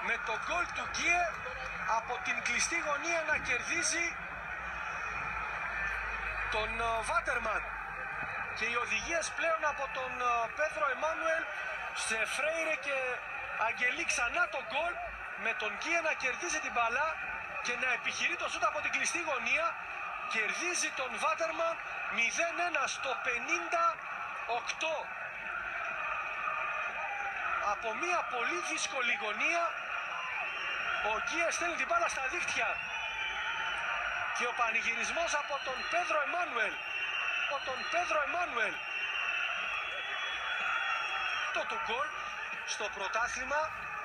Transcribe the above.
με τον γκολ του Γκίε από την κλειστή γωνία να κερδίζει τον Βάτερμαν. Και οι οδηγίες πλέον από τον Πέδρο Εμμάνουελ σε Φρέιρε και Αγγελή. Ξανά τον γκολ με τον Γκίε να κερδίζει την μπαλά και να επιχειρεί το σούτ από την κλειστή γωνία. Κερδίζει τον Βάτερμαν 0-1 στο 58. Από μια πολύ δύσκολη γωνία ο Γκίε στέλνει την μπάλα στα δίχτυα και ο πανηγυρισμός από τον Πέδρο Εμμάνουελ. Το του γκολ στο πρωτάθλημα